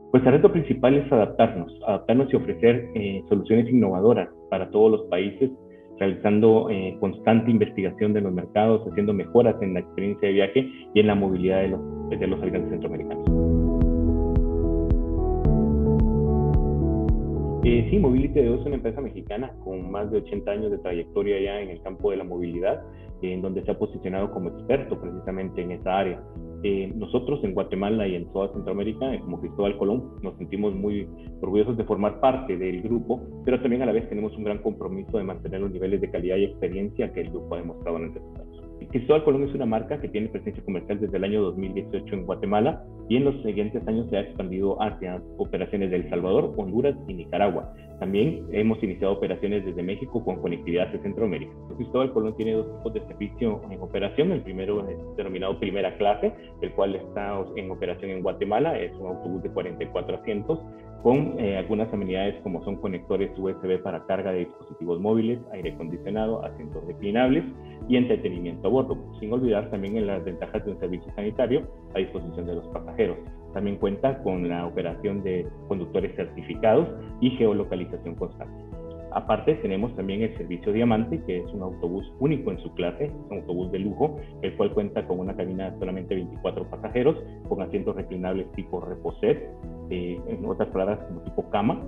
Pues el reto principal es adaptarnos y ofrecer soluciones innovadoras para todos los países, realizando constante investigación de los mercados, haciendo mejoras en la experiencia de viaje y en la movilidad de los habitantes centroamericanos. Sí, Mobility es una empresa mexicana con más de 80 años de trayectoria ya en el campo de la movilidad, en donde se ha posicionado como experto precisamente en esa área. Nosotros en Guatemala y en toda Centroamérica, como Cristóbal Colón, nos sentimos muy orgullosos de formar parte del grupo, pero también a la vez tenemos un gran compromiso de mantener los niveles de calidad y experiencia que el grupo ha demostrado en estos años. Cristóbal Colón es una marca que tiene presencia comercial desde el año 2018 en Guatemala y en los siguientes años se ha expandido hacia operaciones de El Salvador, Honduras y Nicaragua. También hemos iniciado operaciones desde México con conectividad hacia Centroamérica. Cristóbal Colón tiene dos tipos de servicio en operación. El primero es denominado Primera Clase, el cual está en operación en Guatemala. Es un autobús de 44 asientos con algunas amenidades como son conectores USB para carga de dispositivos móviles, aire acondicionado, asientos reclinables y entretenimiento a bordo, sin olvidar también en las ventajas de un servicio sanitario a disposición de los pasajeros. También cuenta con la operación de conductores certificados y geolocalización constante. Aparte tenemos también el servicio Diamante, que es un autobús único en su clase, un autobús de lujo, el cual cuenta con una cabina de solamente 24 pasajeros, con asientos reclinables tipo reposet, en otras palabras como tipo cama,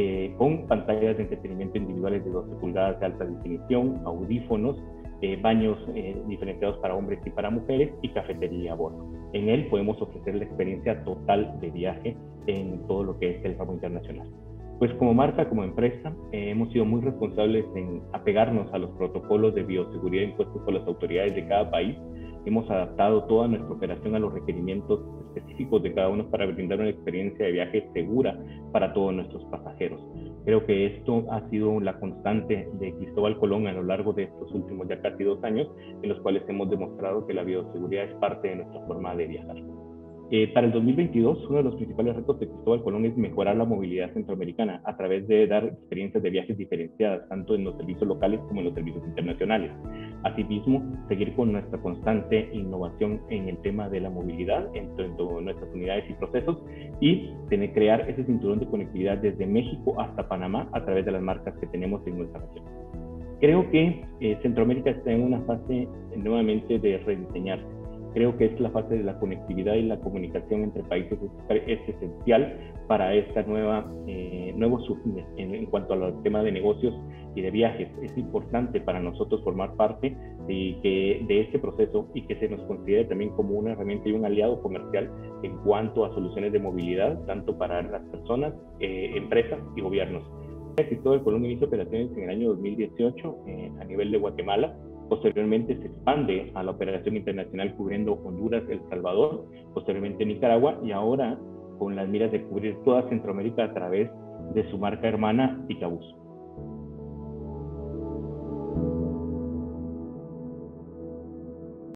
con pantallas de entretenimiento individuales de 12 pulgadas de alta definición, audífonos, baños diferenciados para hombres y para mujeres y cafetería a bordo. En él podemos ofrecer la experiencia total de viaje en todo lo que es el ramo internacional. Pues como marca, como empresa, hemos sido muy responsables en apegarnos a los protocolos de bioseguridad impuestos por las autoridades de cada país. Hemos adaptado toda nuestra operación a los requerimientos específicos de cada uno para brindar una experiencia de viaje segura para todos nuestros pasajeros. Creo que esto ha sido la constante de Cristóbal Colón a lo largo de estos últimos ya casi 2 años, en los cuales hemos demostrado que la bioseguridad es parte de nuestra forma de viajar. Para el 2022, uno de los principales retos de Cristóbal Colón es mejorar la movilidad centroamericana a través de dar experiencias de viajes diferenciadas, tanto en los servicios locales como en los servicios internacionales. Asimismo, seguir con nuestra constante innovación en el tema de la movilidad entre nuestras unidades y procesos y crear ese cinturón de conectividad desde México hasta Panamá a través de las marcas que tenemos en nuestra región. Creo que Centroamérica está en una fase nuevamente de rediseñarse. Creo que es la fase de la conectividad y la comunicación entre países es esencial para esta nuevo surgir en cuanto al tema de negocios y de viajes. Es importante para nosotros formar parte de este proceso y que se nos considere también como una herramienta y un aliado comercial en cuanto a soluciones de movilidad, tanto para las personas, empresas y gobiernos. Cristóbal Colón inició operaciones en el año 2018 a nivel de Guatemala. Posteriormente se expande a la operación internacional cubriendo Honduras, El Salvador, posteriormente Nicaragua y ahora con las miras de cubrir toda Centroamérica a través de su marca hermana Ticabús.